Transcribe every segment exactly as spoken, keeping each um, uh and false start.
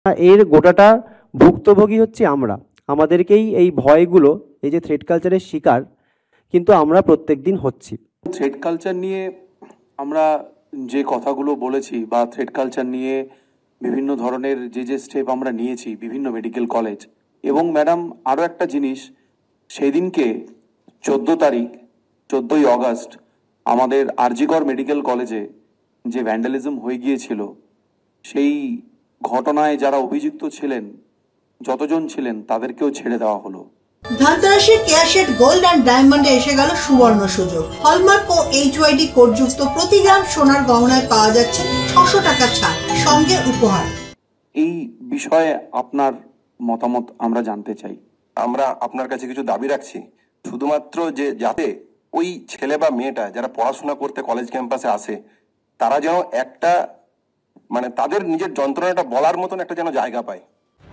এর গোটাটা ভুক্তভোগী হচ্ছে আমরা, আমাদেরকেই এই ভয়গুলো, এই যে থ্রেড কালচারের শিকার কিন্তু আমরা প্রত্যেকদিন হচ্ছি। থ্রেড কালচার নিয়ে আমরা যে কথাগুলো বলেছি বা থ্রেড কালচার নিয়ে বিভিন্ন ধরনের যে যে স্টেপ আমরা নিয়েছি বিভিন্ন মেডিকেল কলেজ, এবং ম্যাডাম আরও একটা জিনিস, সেদিনকে চোদ্দো তারিখ চোদ্দোই আগস্ট আমাদের আরজিকর মেডিকেল কলেজে যে ভ্যান্ডালিজম হয়ে গিয়েছিল, সেই ঘটনায় যারা অভিযুক্ত ছিলেন, যতজন ছিলেন তাদেরকেও ছেড়ে দেওয়া হলো। ধানতেরাসে কেয়ারশেড গোল্ড অ্যান্ড ডায়মন্ডে এসে গেল সুবর্ণ সুযোগ। হলমার্ক ও এইচওয়াইডি কোডযুক্ত প্রতি গ্রাম সোনার গহনায় পাওয়া যাচ্ছে ছশো টাকা ছাড়, সঙ্গে উপহার। এই বিষয়ে আপনার মতামত আমরা জানতে চাই। আমরা আপনার কাছে কিছু দাবি রাখছি, শুধুমাত্র যে যাতে ওই ছেলে বা মেয়েটা যারা পড়াশোনা করতে কলেজ ক্যাম্পাসে আসে, তারা যেন একটা মানে তাদের নিজের যন্ত্রণাটা বলার মতন একটা যেন জায়গা পায়।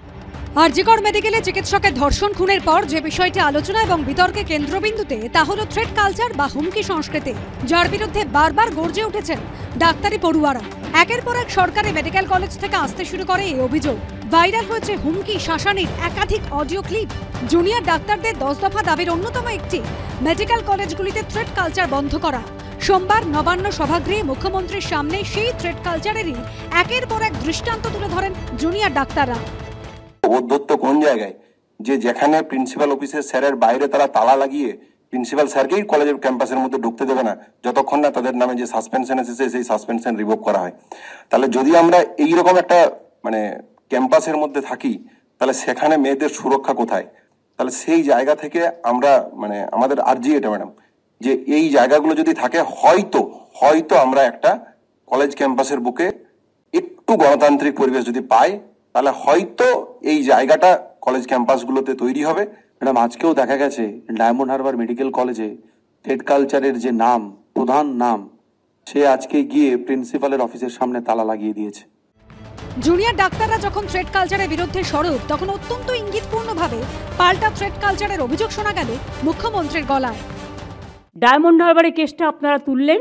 আরজিকর মেডিকেলে চিকিৎসকের ধর্ষণ খুনের পর যে বিষয়টি আলোচনা এবং বিতর্কে কেন্দ্রবিন্দুতে তা হলো থ্রেড কালচার বা হুমকি সংস্কৃতি, যার বিরুদ্ধে বারবার গর্জে উঠেছেন ডাক্তারি পড়ুয়ারা। একের পর এক সরকারি মেডিকেল কলেজ থেকে আসতে শুরু করে এই অভিযোগ। ভাইরাল হয়েছে হুমকি শাসানির একাধিক অডিও ক্লিপ। জুনিয়র ডাক্তারদের দশ দফা দাবির অন্যতম একটি মেডিকেল কলেজগুলিতে থ্রেড কালচার বন্ধ করা। সোমবার নবান্ন সভাগৃহে মুখ্যমন্ত্রীর সামনে সেই থ্রেড কালচারেরই একের পর এক দৃষ্টান্ত তুলে ধরেন জুনিয়র ডাক্তাররা। অধ্যত্ত কোন জায়গায় যে যেখানে প্রিন্সিপাল অফিসের স্যারের বাইরে তারা তালা লাগিয়ে প্রিন্সিপাল স্যারকেই কলেজের ক্যাম্পাসের মধ্যে ঢুকতে দেবে না যতক্ষণ না তাদের নামে যে সাসপেনশন এসেছে সেই সাসপেনশন রিভোক করা হয়। তাহলে যদি আমরা এইরকম একটা মানে ক্যাম্পাসের মধ্যে থাকি, তাহলে সেখানে মেয়েদের সুরক্ষা কোথায়? তাহলে সেই জায়গা থেকে আমরা মানে আমাদের আর্জি এটা ম্যাডাম, যে এই জায়গাগুলো যদি থাকে, হয়তো হয়তো আমরা একটা কলেজ ক্যাম্পাসের বুকে একটু গণতান্ত্রিক পরিবেশ যদি পাই, তাহলে হয়তো এই জায়গাটা কলেজ ক্যাম্পাসগুলোতে তৈরি হবে। ম্যাডাম আজকেও দেখা গেছে ডায়মন্ড হারবার মেডিকেল কলেজে থ্রেড কালচারের যে নাম, প্রধান নাম, সে আজকে গিয়ে প্রিন্সিপালের অফিসের সামনে তালা লাগিয়ে দিয়েছে। জুনিয়র ডাক্তাররা যখন থ্রেড কালচারের বিরুদ্ধে সরব, তখন অত্যন্ত ইঙ্গিতপূর্ণভাবে পাল্টা থ্রেড কালচারের অভিযোগ শোনা গেল মুখ্যমন্ত্রীর গলায়। ডায়মন্ড হারবারের কেসটা আপনারা তুললেন,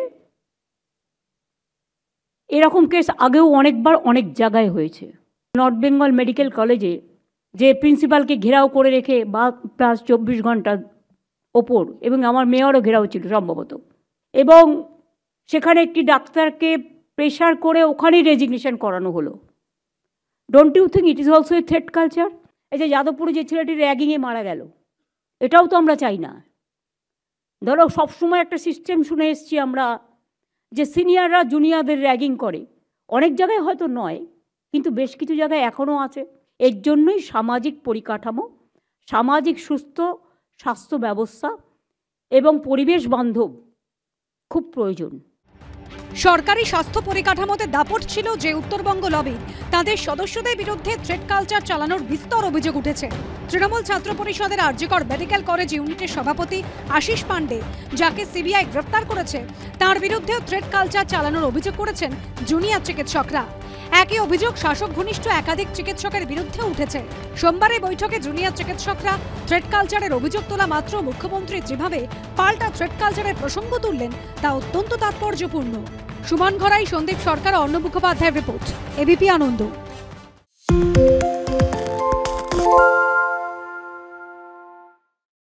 এরকম কেস আগেও অনেকবার অনেক জায়গায় হয়েছে। নর্থ বেঙ্গল মেডিকেল কলেজে যে প্রিন্সিপালকে ঘেরাও করে রেখে বা প্লাস চব্বিশ ঘন্টা ওপর, এবং আমার মেয়রও ঘেরাও ছিল সম্ভবত, এবং সেখানে একটি ডাক্তারকে প্রেশার করে ওখানেই রেজিগনেশন করানো হলো। Don't you think it is also a threat culture? এই যে যাদবপুরে যে ছেলেটি র্যাগিংয়ে মারা গেল, এটাও তো আমরা চাই না। ধরো সবসময় একটা সিস্টেম শুনে এসছি আমরা যে সিনিয়ররা জুনিয়রদের র্যাগিং করে, অনেক জায়গায় হয়তো নয়, কিন্তু বেশ কিছু জায়গায় এখনও আছে। এর জন্যই সামাজিক পরিকাঠামো, সামাজিক সুস্থ স্বাস্থ্য ব্যবস্থা এবং পরিবেশ বান্ধব খুব প্রয়োজন। সরকারি স্বাস্থ্য পরিকাঠামোতে দাপট ছিল যে উত্তরবঙ্গ লবির, তাদের সদস্যদের বিরুদ্ধে থ্রেড কালচার চালানোর বিস্তর অভিযোগ উঠেছে। তৃণমূল ছাত্র পরিষদের আরজিকর মেডিকেল কলেজ ইউনিটের সভাপতি আশিস পান্ডে, যাকে সিবিআই গ্রেফতার করেছে, তার বিরুদ্ধেও থ্রেড কালচার চালানোর অভিযোগ করেছেন জুনিয়র চিকিৎসকরা। একই অভিযোগ শাসক ঘনিষ্ঠ একাধিক চিকিৎসকের বিরুদ্ধে উঠেছে। সোমবারের বৈঠকে জুনিয়র চিকিৎসকরা থ্রেড কালচারের অভিযোগ তোলা মাত্র মুখ্যমন্ত্রী যেভাবে পাল্টা থ্রেড কালচারের প্রসঙ্গ তুললেন, তা অত্যন্ত তাৎপর্যপূর্ণ। সুমন ঘরাই, সন্দীপ সরকার, অর্ণব মুখোপাধ্যায়ের রিপোর্ট, এবিপি আনন্দ।